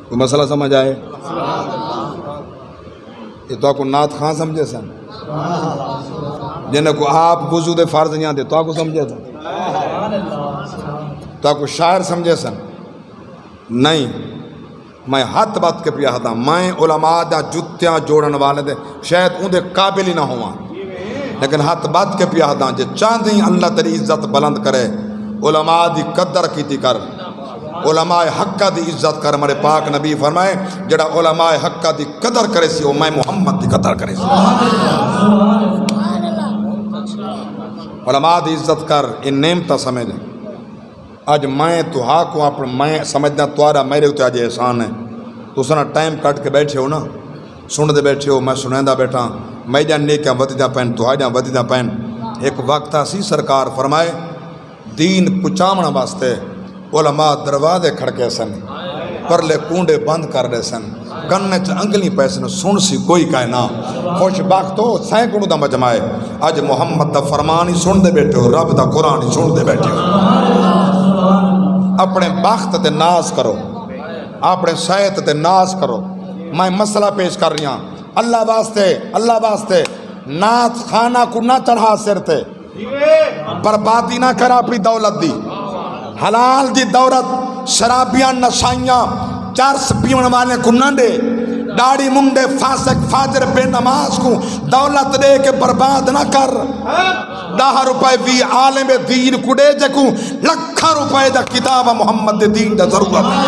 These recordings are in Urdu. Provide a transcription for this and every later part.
کوئی مسئلہ سمجھ آئے؟ یہ تو آپ کو نعت خان سمجھے سن، جنہیں کو آپ وضو دے فرض نہیں آتے تو آپ کو سمجھے سن، تو آپ کو شاعر سمجھے سن؟ نہیں، میں ہاتھ بات کے پیا ہاں، میں علماء دا جتیاں جوڑن والے دے شاید ان دے قابل ہی نہ ہوا، لیکن ہاتھ بات کے پیا ہاں جے چاندیں اللہ تیری عزت بلند کرے، علماء دی قدر کیتی کر، علماء حقہ دی عزت کر۔ ہمارے پاک نبی فرمائے جڑا علماء حقہ دی قدر کرے سی وہ میں محمد دی قدر کرے سی۔ علماء دی عزت کر، ان نعمتہ سمجھ۔ آج میں تو ہاکوں اپنے میں سمجھنا توارا میرے ہوتے آج احسان ہے، تو سنا ٹائم کٹ کے بیٹھے ہو نا، سن دے بیٹھے ہو، میں سنیندہ بیٹھا، میں جان نیکیاں ودیدہ پہن تو آجاں ودیدہ پہن۔ ایک وقت اسی سرکار فرمائے دین پچامنا واسطے علماء دروازے کھڑکے سن، پرلے کونڈے بند کر رہے سن، کنے چ انگلی پیسن، سن سی کوئی کائنا، خوش بخت ہو سینکڑوں دا مجمعے، آج محمد دا فرمان ہی سن دے بیٹھے ہو، رب دا قرآن ہی سن دے بیٹھے ہو۔ اپنے بخت تے ناز کرو، اپنے صحت تے ناز کرو۔ میں مسئلہ پیش کر رہی ہوں، اللہ واسطے نعت خانہ کو نہ چڑھا سر تے، بربادی نہ کر اپنی دولت دی، حلال دی دولت شرابیاں نشائیاں چرس پیون والے کو نہ دے، داڑھی منڈے فاسق فاجر بے نماز کو دولت دے کے برباد نہ کر۔ 10 روپے بھی عالم دین کو دے جکو لکھاں روپے دا کتاب محمد دین دا ضرورت ہے۔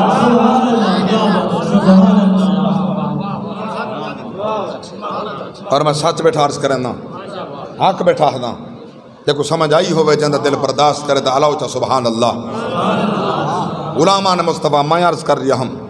اور میں سچ بیٹھا عرض کرنا، حق بیٹھا ہدا، دیکھو سمجھ آئی ہوئے جندہ دل برداشت کرے دا علاوہ سبحان اللہ۔ غلامان مصطفیٰ میں عرض کر رہا ہم